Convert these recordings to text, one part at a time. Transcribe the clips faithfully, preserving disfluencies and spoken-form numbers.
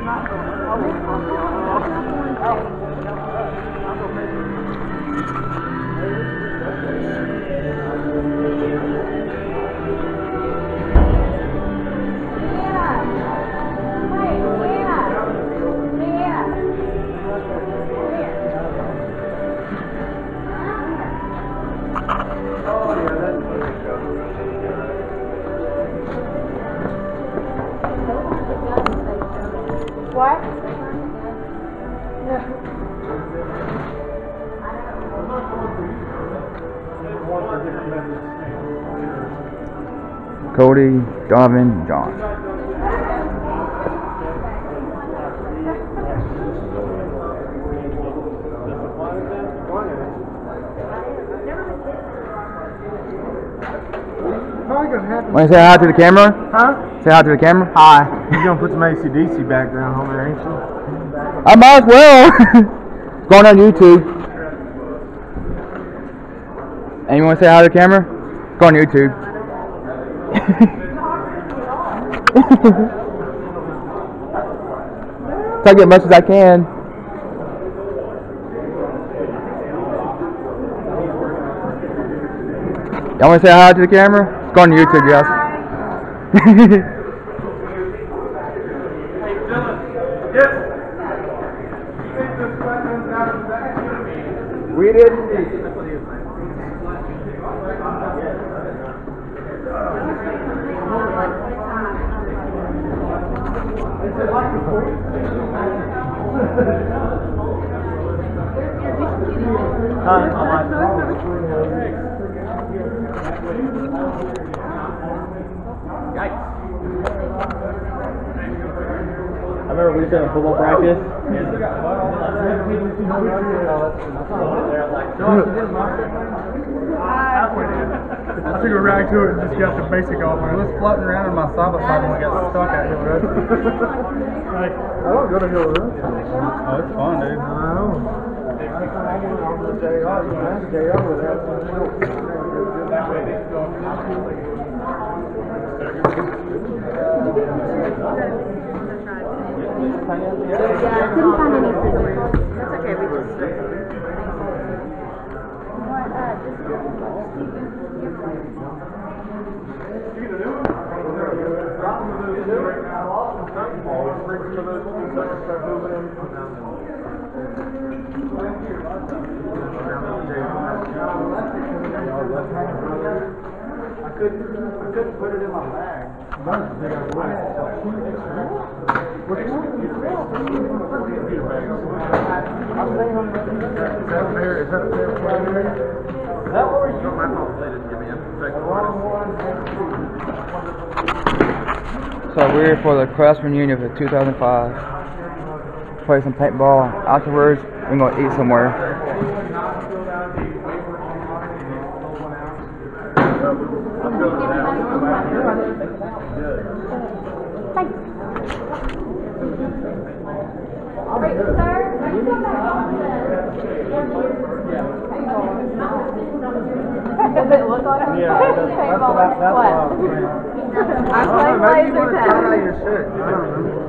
What? Cody, Donovan, John. Want to say hi to the camera? Huh? Say hi to the camera? Hi. You're gonna put some A C D C background on there, ain't you? I might as well. It's going on YouTube. And you want to say hi to the camera? Go on YouTube. Try to get as much as I can. Y'all want to say hi to the camera? Go on YouTube, guys. We didn't need it. I remember we was doing football practice. I took a rag to it and just got the basic off. I was floating around in my side by side when we got stuck at Hill Road. Like, I don't go to Hill Road. Oh, it's fun, dude. I know. Yeah, I couldn't find any scissors. That's okay, we just... I couldn't, I couldn't put it in my bag. So we're here for the class reunion for two thousand five. Play some paintball. Afterwards, we're going to eat somewhere. Wait, sir, are you going back off the... Does it look like I'm Yeah, that's, that's about, that's what I was saying. I'm playing laser tag. Your shirt. I don't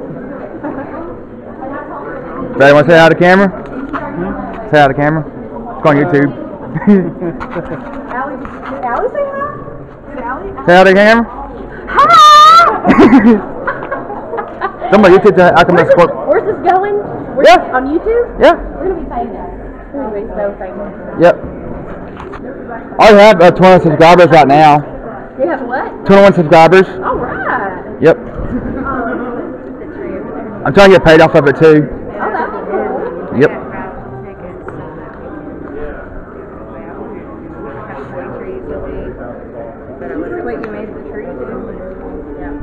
know. Ready? Want to say hi to the camera? Hmm? Say hi to the camera. Go on YouTube. Allie, did Allie say hi? Did Allie? Say hi to the camera. Hi! Somebody YouTube channel. I can Where's make this, where's this going? Where's Yeah. this, on YouTube? Yeah. We're gonna be famous. We're gonna be so famous. Yep. I have uh, twenty subscribers right now. You have what? twenty-one subscribers. All right. Yep. I'm trying to get paid off of it too. Oh, that'd be cool. Yep. Wait, you made the tree too? Yeah.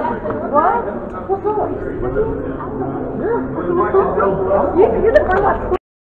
What? What's up? You, you're the first one.